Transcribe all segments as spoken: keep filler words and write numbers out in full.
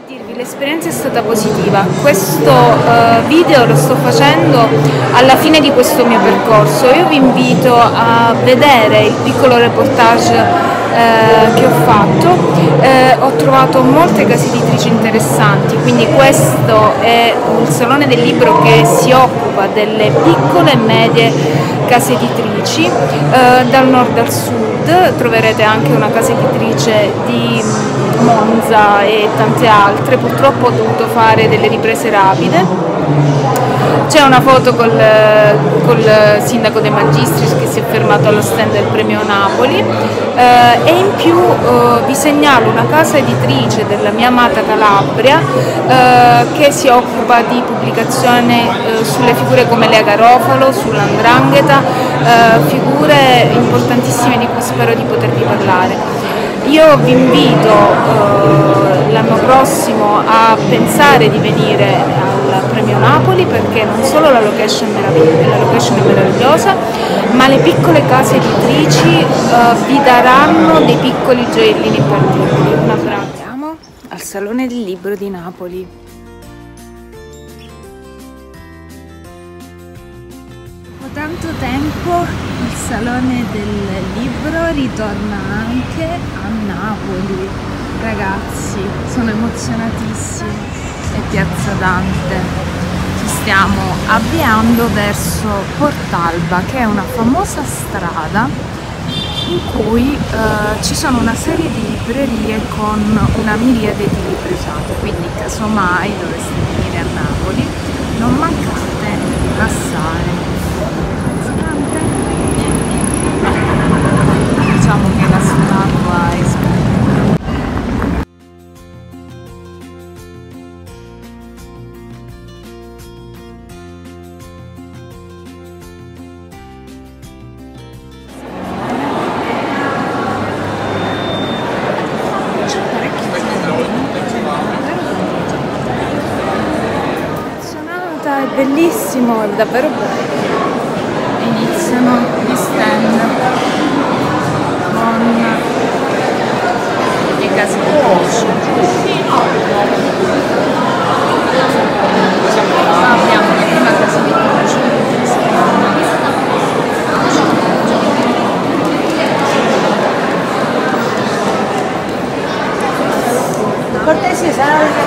dirvi, l'esperienza è stata positiva. Questo uh, video lo sto facendo alla fine di questo mio percorso. Io vi invito a vedere il piccolo reportage uh, che ho fatto. Uh, ho trovato molte case editrici interessanti, quindi questo è il Salone del Libro che si occupa delle piccole e medie case editrici, uh, dal nord al sud. Troverete anche una casa editrice di Monza e tante altre. Purtroppo ho dovuto fare delle riprese rapide. C'è una foto col, col sindaco De Magistris che si è fermato allo stand del premio Napoli, eh, e in più eh, vi segnalo una casa editrice della mia amata Calabria eh, che si occupa di pubblicazione eh, sulle figure come Lea Garofalo, sull'Andrangheta, eh, figure importantissime di cui spero di potervi parlare. Io vi invito eh, l'anno prossimo a pensare di venire al Premio Napoli, perché non solo la location, la location è meravigliosa, ma le piccole case editrici eh, vi daranno dei piccoli gioiellini imperdibili. Un abbraccio. Andiamo al Salone del Libro di Napoli. Dopo tanto tempo il Salone del Libro ritorna anche a Napoli. Ragazzi, sono emozionatissimi. È Piazza Dante. Ci stiamo avviando verso Portalba, che è una famosa strada in cui eh, ci sono una serie di librerie con una miriade di libri usati, quindi casomai doveste venire a Napoli non mancate di passare. Diciamo che la statua è splendida. È bellissimo, è davvero bello. Iniziano gli stand con le case editrici. Abbiamo la prima casa editrice. Cortesia, sarà il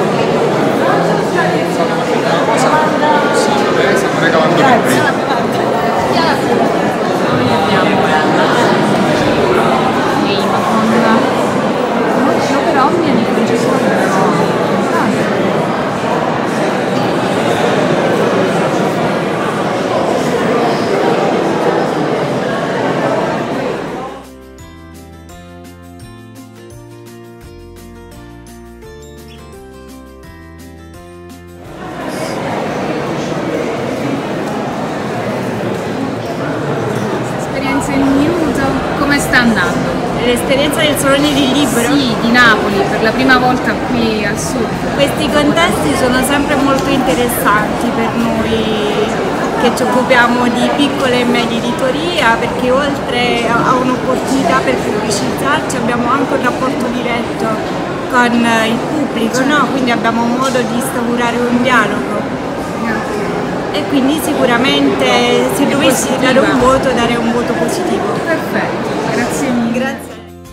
l'esperienza del Salone del Libro? Sì, di Napoli, per la prima volta qui al sud. Questi contesti sono sempre molto interessanti per noi che ci occupiamo di piccola e media editoria, perché oltre a un'opportunità per pubblicizzarci abbiamo anche un rapporto diretto con il pubblico, no? Quindi abbiamo modo di instaurare un dialogo. E quindi sicuramente se dovessi dare un voto, dare un voto positivo. Perfetto, grazie mille. Grazie.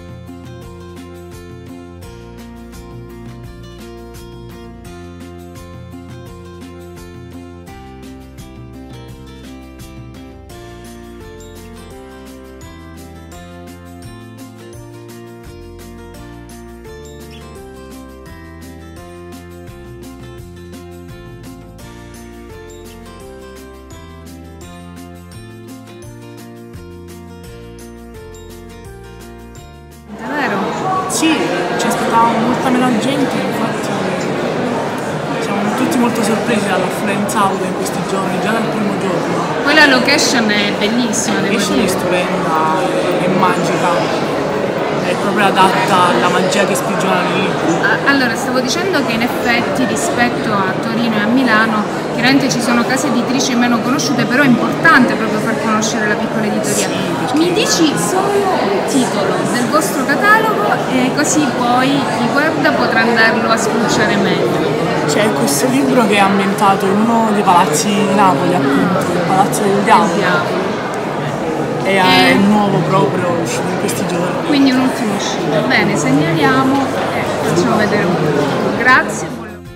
Sì, ci aspettavamo molta meno gente, infatti siamo tutti molto sorpresi dall'affluenza auto in questi giorni, già dal primo giorno. Poi la location è bellissima, La devo location è dire. stupenda, è magica. è proprio adatta alla magia che sprigiona nel libro. Allora, stavo dicendo che in effetti rispetto a Torino e a Milano chiaramente ci sono case editrici meno conosciute, però è importante proprio far conoscere la piccola editoria. Mi dici solo il titolo del vostro catalogo e così poi chi guarda potrà andarlo a spulciare meglio. C'è questo libro che è ambientato in uno dei palazzi di Napoli, appunto, il Palazzo del Diavolo. E è nuovo proprio, uscito in questi giorni. Quindi un'ultima uscita. Bene, segnaliamo e facciamo vedere un po'. Grazie.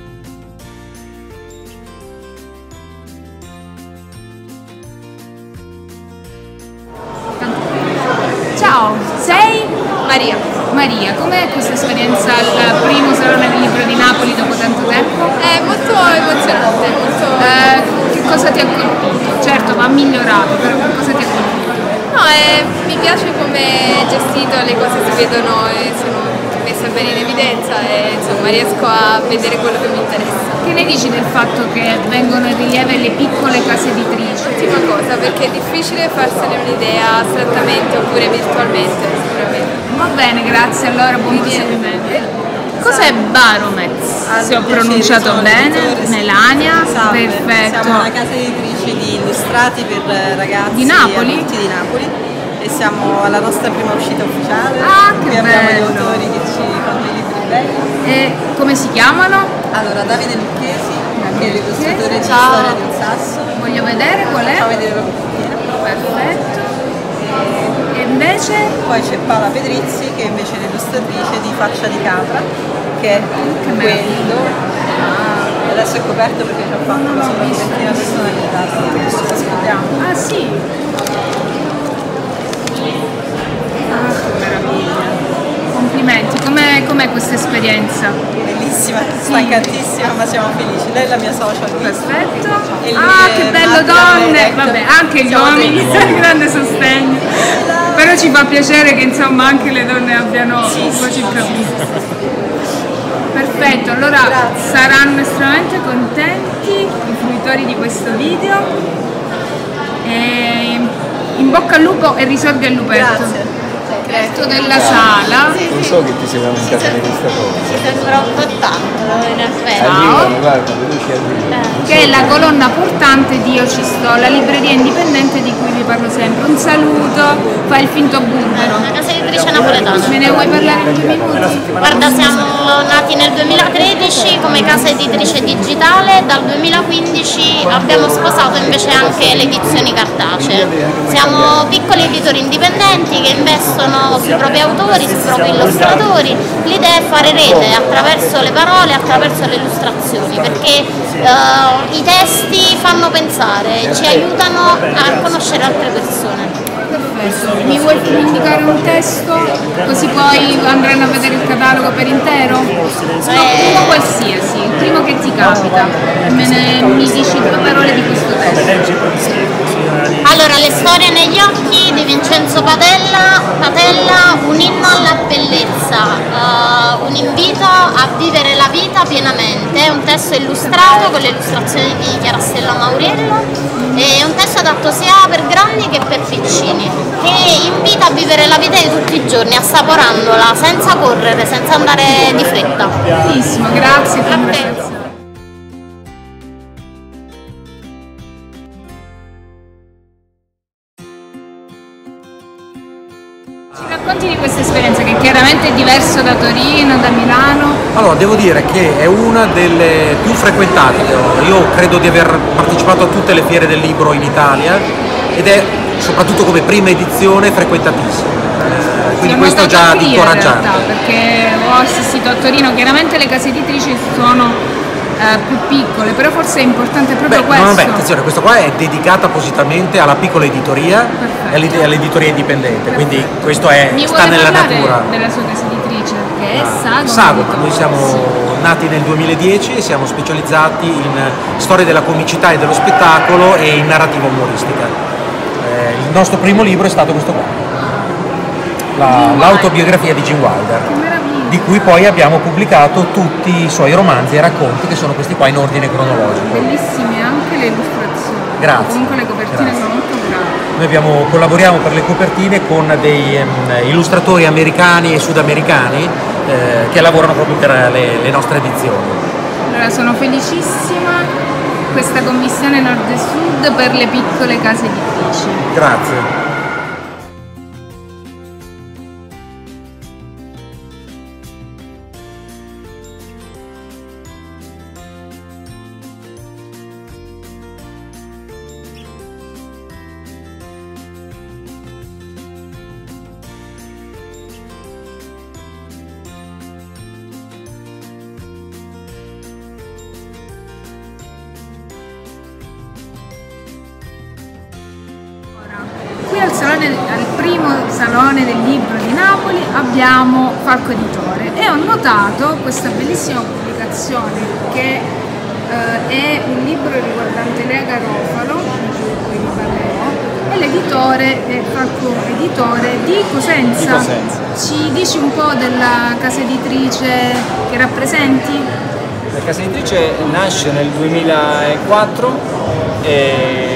Ciao, sei? Maria. Maria, com'è questa esperienza al primo Salone del Libro di Napoli dopo tanto tempo? È molto emozionante, molto... Eh, che cosa ti ha colpito? Certo, va migliorato, però che cosa ti ha colpito? No, eh, mi piace come è gestito, le cose si vedono e sono messe bene in evidenza e insomma riesco a vedere quello che mi interessa. Che ne dici del fatto che vengono in rilievo le piccole case editrici? Ultima cosa, perché è difficile farsene un'idea astrattamente oppure virtualmente, sicuramente. Va bene, grazie, allora buon proseguimento. Cos'è Baromez? Ah, Se ho piacere, pronunciato sono bene, l'editore, sì. Melania, Salve. perfetto. Siamo una casa editrice di illustrati per ragazzi Di Napoli? e adulti di Napoli e siamo alla nostra prima uscita ufficiale. Ah, che Qui abbiamo bello. gli autori che ci fanno i libri belli. E come si chiamano? Allora, Davide Lucchesi, che è l'illustratore di Ciao. Storia di un Sasso. Voglio vedere qual è. Facciamo vedere la copertina. Perfetto. E invece? Poi c'è Paola Pedrizzi, che invece è l'illustratrice di Faccia di Capra, che è quello. Ah, adesso è coperto perché ci ha fatto la sua copertina personalizzata, adesso lo ascoltiamo. Ah sì. Ah, che meraviglia. Complimenti, com'è, com'è questa esperienza? Bellissima, stancatissima, ma siamo felici. Lei è la mia social. Perfetto. E lui Ah, è che bello Marco donne! Gabriele. Vabbè, anche gli Siamo uomini, dei- grande sostegno. Però ci fa piacere che insomma anche le donne abbiano un po' ci capito. Perfetto, allora Grazie. saranno estremamente contenti i fruitori di questo video. E in bocca al lupo e risorga il lupetto. Grazie. Resto della sala. Non so che ti sei lamentato di questa cosa. Ci sembra un po' tanto in effetti. Arrivano, guarda, veloci arrivano. Che è la colonna portante di Io ci sto, la libreria indipendente di cui vi parlo sempre. Un saluto, fa il finto burbero. Una casa editrice napoletana. Me ne vuoi parlare in due minuti? Guarda, siamo nati nel duemilatredici come casa editrice digitale, dal duemilaquindici abbiamo sposato invece anche le edizioni cartacee. Siamo piccoli editori indipendenti che investono sui propri autori, sui propri illustratori. L'idea è fare rete attraverso le parole, attraverso le illustrazioni, perché eh, i testi fanno pensare, ci aiutano a conoscere altre persone. Perfetto. Mi vuoi indicare un testo? Così poi andranno a vedere il catalogo per intero? No, uno qualsiasi, il primo che ti capita. Me ne mi dici due parole di questo testo. Allora, Le storie negli occhi di Vincenzo Patella, Patella, un inno alla bellezza, uh, un invito a vivere la vita pienamente, un testo illustrato con le illustrazioni di Chiarastella Mauriello, è un testo adatto sia per grandi che per piccini, che invita a vivere la vita di tutti i giorni, assaporandola, senza correre, senza andare di fretta. Benissimo, grazie. A te. Ci racconti di questa esperienza che chiaramente è diverso da Torino, da Milano? Allora, devo dire che è una delle più frequentate. Io credo di aver partecipato a tutte le fiere del libro in Italia ed è soprattutto come prima edizione frequentatissima. Eh, quindi L'ho questo notato già anche di io in realtà, incoraggiante. perché ho assistito a Torino, chiaramente le case editrici sono eh, più piccole, però forse è importante proprio Beh, questo. no, beh, attenzione, questo qua è dedicato appositamente alla piccola editoria e all'ed- all'editoria indipendente, quindi questo è, Mi sta vuole nella parlare natura. della sua casa editrice, che è Ah, Sagoma. Sagoma, noi siamo nati nel duemiladieci e siamo specializzati in storia della comicità e dello spettacolo e in narrativa umoristica. Eh, il nostro primo libro è stato questo qua, la- l'autobiografia di Gene Wilder, Che meraviglia. di cui poi abbiamo pubblicato tutti i suoi romanzi e racconti, che sono questi qua in ordine cronologico. Bellissime anche le illustrazioni. Grazie. Comunque le copertine Grazie. sono molto brave. Noi abbiamo, collaboriamo per le copertine con dei um, illustratori americani e sudamericani eh, che lavorano proprio per le, le nostre edizioni. Allora, sono felicissima questa commissione nord e sud per le piccole case editrici. Grazie. Qui al, salone, al primo salone del libro di Napoli abbiamo Falco Editore e ho notato questa bellissima pubblicazione che eh, è un libro riguardante Lea Garofalo, di cui vi parlerò, e l'editore è Falco Editore di Cosenza. Di Cosenza. Ci dici un po' della casa editrice che rappresenti? La casa editrice nasce nel duemilaquattro e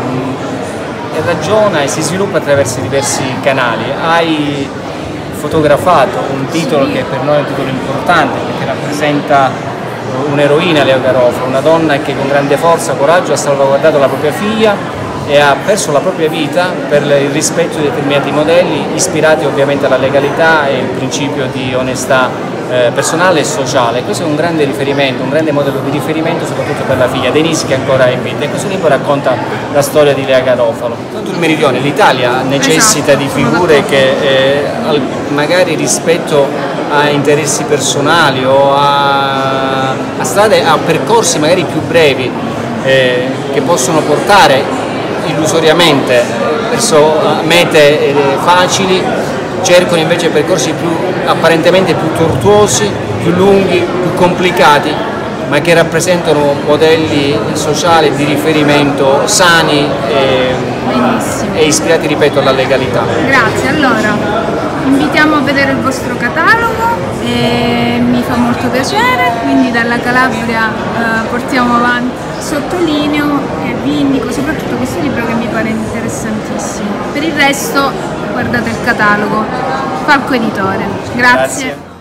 e ragiona e si sviluppa attraverso diversi canali. Hai fotografato un titolo che per noi è un titolo importante perché rappresenta un'eroina, Lea Garofalo, una donna che con grande forza e coraggio ha salvaguardato la propria figlia e ha perso la propria vita per il rispetto di determinati modelli ispirati ovviamente alla legalità e il principio di onestà eh, personale e sociale. Questo è un grande riferimento, un grande modello di riferimento soprattutto per la figlia Denise che ancora è in vita, e questo libro racconta la storia di Lea Garofalo. Tutto il meridione, l'Italia necessita esatto, di figure che eh, magari rispetto a interessi personali o a, a strade, a percorsi magari più brevi eh, che possono portare illusoriamente verso mete eh, facili, cercano invece percorsi più, apparentemente più tortuosi, più lunghi, più complicati, ma che rappresentano modelli sociali di riferimento sani e, e ispirati, ripeto, alla legalità. Grazie, allora invitiamo a vedere il vostro catalogo e mi fa molto piacere, quindi dalla Calabria eh, portiamo avanti, sottolineo e vi indico soprattutto questo libro che mi pare interessantissimo. Per il resto guardate il catalogo, Falco Editore. Grazie. Grazie.